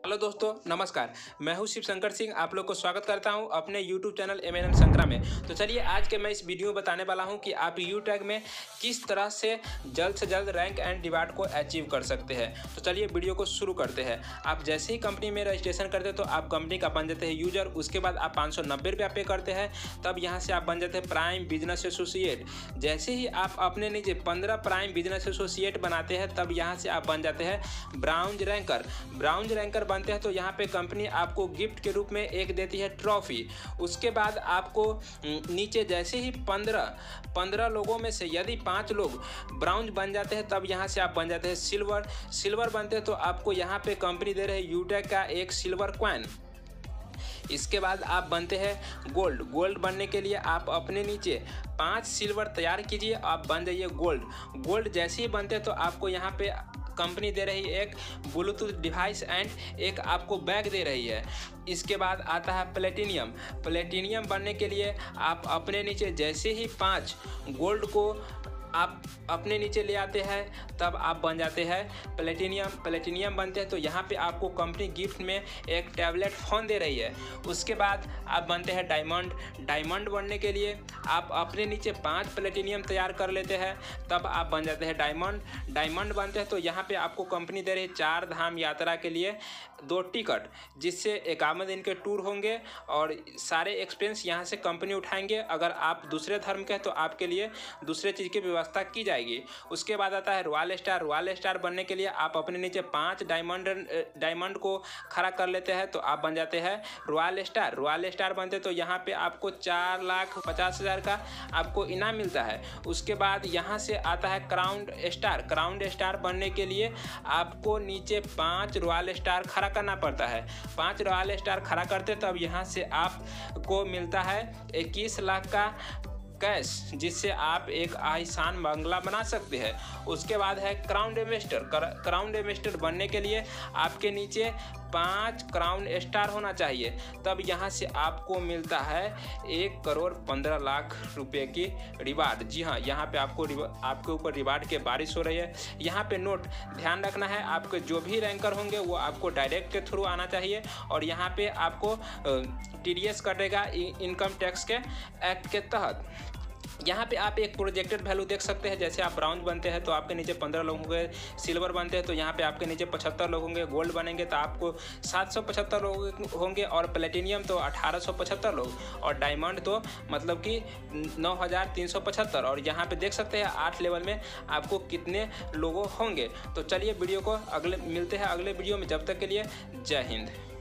Hello दोस्तों, नमस्कार। मैं हूं शिव शंकर सिंह। आप लोग को स्वागत करता हूं अपने यूट्यूब चैनल एमएनएन संकरा में। तो चलिए आज के मैं इस वीडियो में बताने वाला हूं कि आप यूटैग में किस तरह से जल्द रैंक एंड रिवार्ड को अचीव कर सकते हैं। तो चलिए वीडियो को शुरू करते हैं। आप जैसे ही कंपनी में रजिस्ट्रेशन करते हैं तो आप कंपनी का बन जाते हैं यूजर। उसके बाद आप 590 रुपया पे करते हैं, तब यहाँ से आप बन जाते हैं प्राइम बिजनेस एसोसिएट। जैसे ही आप अपने नीचे 15 प्राइम बिजनेस एसोसिएट बनाते हैं, तब यहाँ से आप बन जाते हैं ब्राउन्ज रैंकर। ब्राउन्ज रैंकर बनते हैं तो यहाँ पे कंपनी आपको गिफ्ट के रूप में एक देती है ट्रॉफी। उसके बाद आपको नीचे जैसे ही 15 लोगों में से यदि 5 लोग ब्राउन्ज बन जाते हैं, तब यहाँ से आप बन जाते हैं सिल्वर बनते हैं तो आपको यहाँ पे कंपनी दे रहे हैं यूटैग का एक सिल्वर कॉइन। इसके बाद आप बनते हैं गोल्ड बनने के लिए आप अपने नीचे 5 सिल्वर तैयार कीजिए, आप बन जाइए गोल्ड जैसे ही बनते हैं तो आपको यहाँ पे कंपनी दे रही है एक ब्लूटूथ डिवाइस एंड एक आपको बैग दे रही है। इसके बाद आता है प्लेटिनियम बनने के लिए आप अपने नीचे जैसे ही 5 गोल्ड को आप अपने नीचे ले आते हैं, तब आप बन जाते हैं प्लेटिनियम बनते हैं तो यहाँ पे आपको कंपनी गिफ्ट में एक टैबलेट फ़ोन दे रही है। उसके बाद आप बनते हैं डायमंड बनने के लिए आप अपने नीचे 5 प्लेटिनियम तैयार कर लेते हैं, तब आप बन जाते हैं डायमंड बनते हैं तो यहाँ पे आपको कंपनी दे रही है 4 धाम यात्रा के लिए 2 टिकट, जिससे 51 दिन के टूर होंगे और सारे एक्सपेंस यहाँ से कंपनी उठाएंगे। अगर आप दूसरे धर्म के हैं तो आपके लिए दूसरे चीज़ की व्यवस्था की जाएगी। उसके बाद आता है रॉयल स्टार बनने के लिए आप अपने नीचे 5 डायमंड को खड़ा कर लेते हैं तो आप बन जाते हैं रॉयल स्टार बनते तो यहाँ पे आपको 4,50,000 का आपको इनाम मिलता है। उसके बाद यहाँ से आता है क्राउन स्टार बनने के लिए आपको नीचे 5 रॉयल स्टार खड़ा करना पड़ता है। 5 रॉयल स्टार खड़ा करते तब यहाँ से आपको मिलता है 21 लाख का कैश, जिससे आप एक आलीशान बंगला बना सकते हैं। उसके बाद है क्राउन इन्वेस्टर बनने के लिए आपके नीचे 5 क्राउन स्टार होना चाहिए, तब यहाँ से आपको मिलता है 1,15,00,000 रुपये की रिवार्ड। जी हाँ, यहाँ पे आपके ऊपर रिवार्ड के बारिश हो रही है। यहाँ पे नोट ध्यान रखना है, आपके जो भी रैंकर होंगे वो आपको डायरेक्ट के थ्रू आना चाहिए और यहाँ पे आपको TDS कटेगा इनकम टैक्स के एक्ट के तहत। यहाँ पे आप एक प्रोजेक्टेड वैल्यू देख सकते हैं। जैसे आप ब्राउन्ज बनते हैं तो आपके नीचे 15 लोग होंगे, सिल्वर बनते हैं तो यहाँ पे आपके नीचे 75 लोग होंगे, गोल्ड बनेंगे तो आपको 775 लोग होंगे और प्लेटिनियम तो 1875 लोग और डायमंड तो मतलब कि 9,375। और यहाँ पे देख सकते हैं 8 लेवल में आपको कितने लोगों होंगे। तो चलिए वीडियो को मिलते हैं अगले वीडियो में। जब तक के लिए जय हिंद।